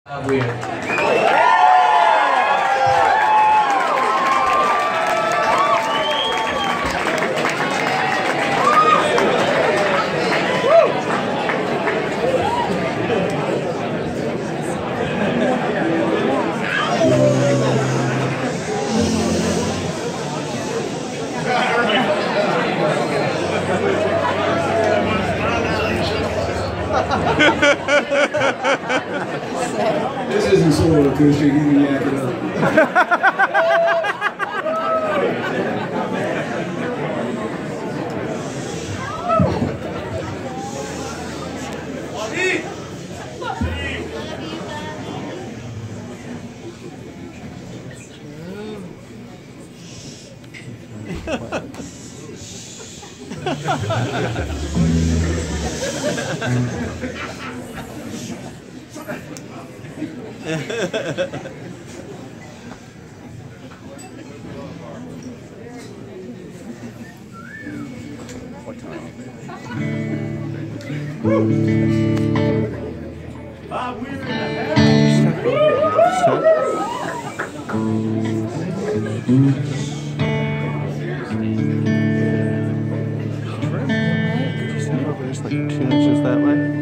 Weird. This isn't solo acoustic, you can yak it up. Bob Weir in the house. Just like 2 inches that way.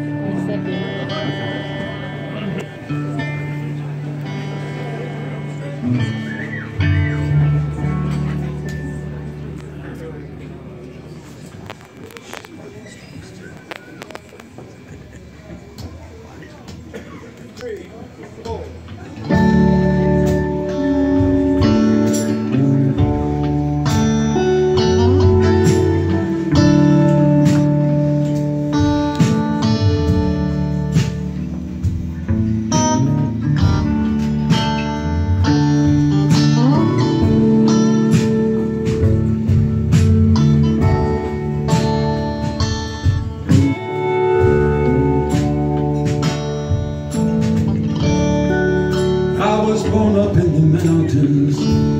I was born up in the mountains,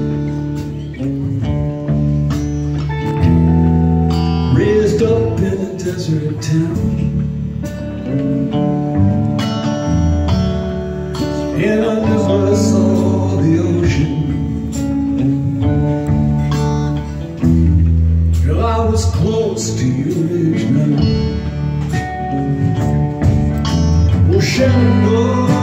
raised up in a desert town, and I never saw the ocean till I was close to your age now. Well, Shenandoah,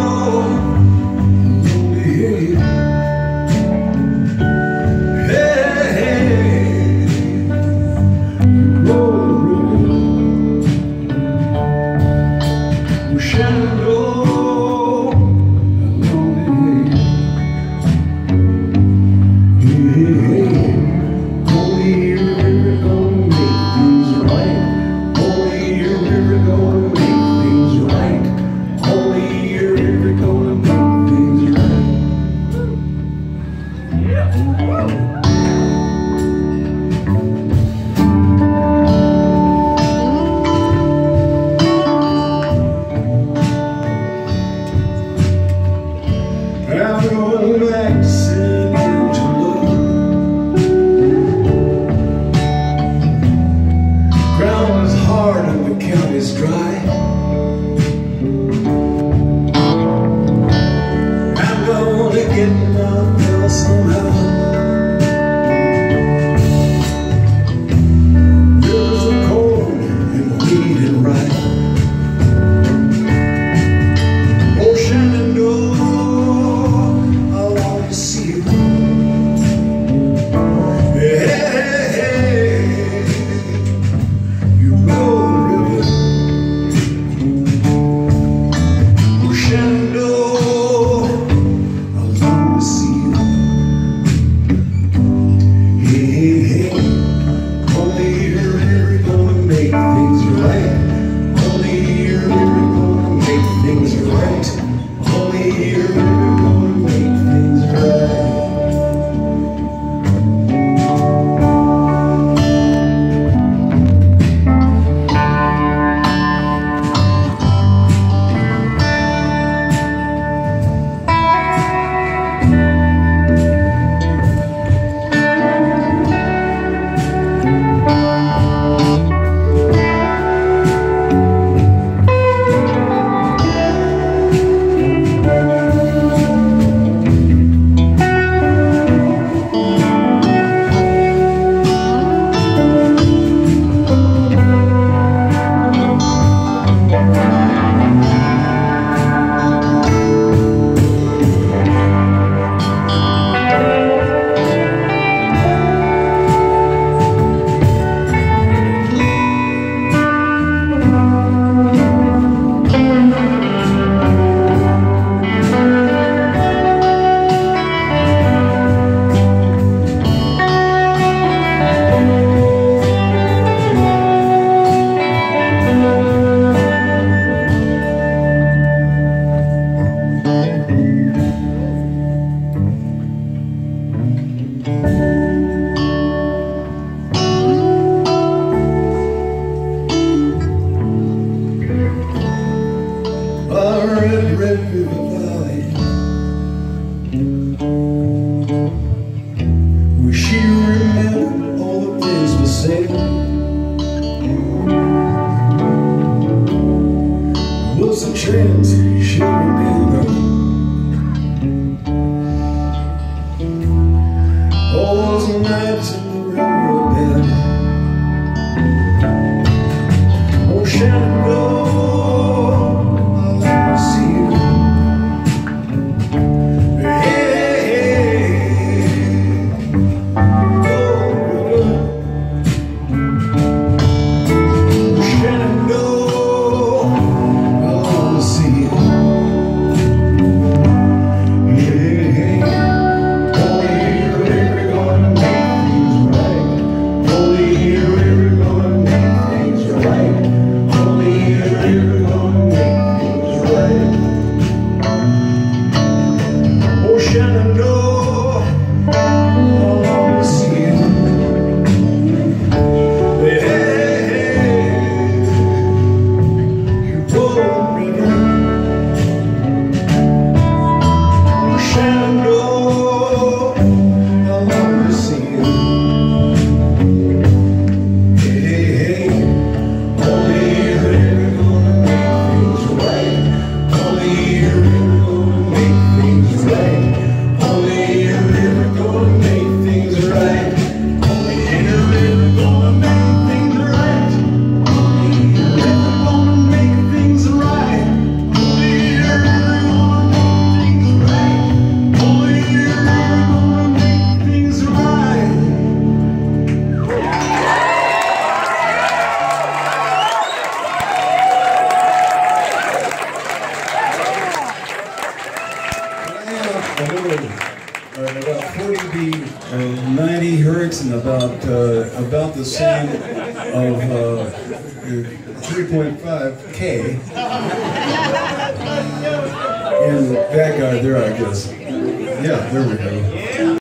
and I know I'll always see you. Hey, you pulled me down. Shenandoah, I'll always see you. Hey, only you're ever gonna make things right. Only you're ever gonna make things right. Only you're ever gonna make things right. Only you're ever gonna make things right. Only you're ever gonna make things right. Only you're ever gonna make things right. Only you're ever gonna make things right. About 40 dB, 90 hertz, and about the same of 3.5 K. And that guy there, I guess. Yeah, there we go.